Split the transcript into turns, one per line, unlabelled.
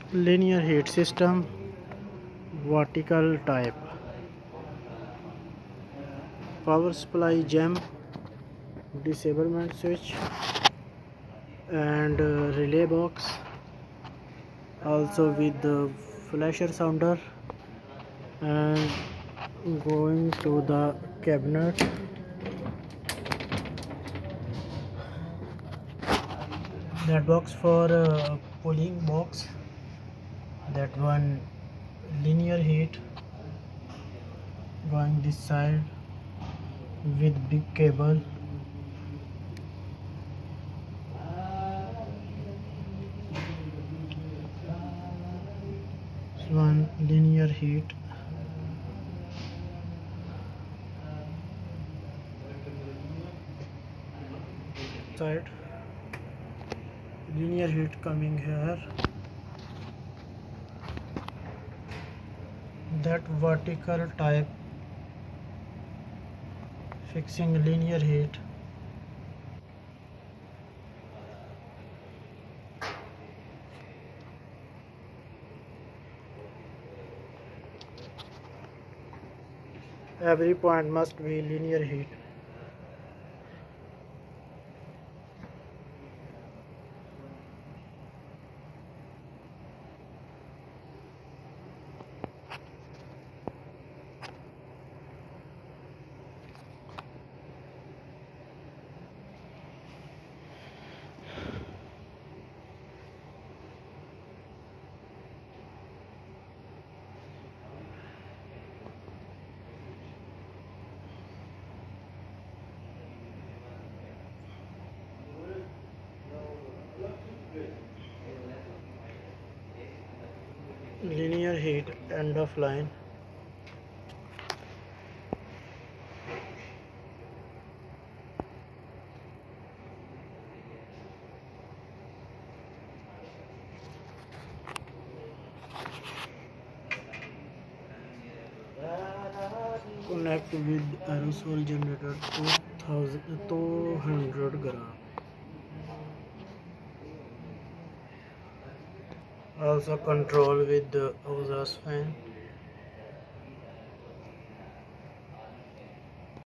Linear heat system, vertical type. Power supply gem, disablement switch, and relay box, also with the flasher sounder. And going to the cabinet, that box for pulling box, that one linear heat going this side with big cable. This one linear heat, side linear heat coming here. That vertical type fixing linear heat. Every point must be linear heat. Linear heat end of line. Connect with aerosol generator 200 gram. Also control with the exhaust fan.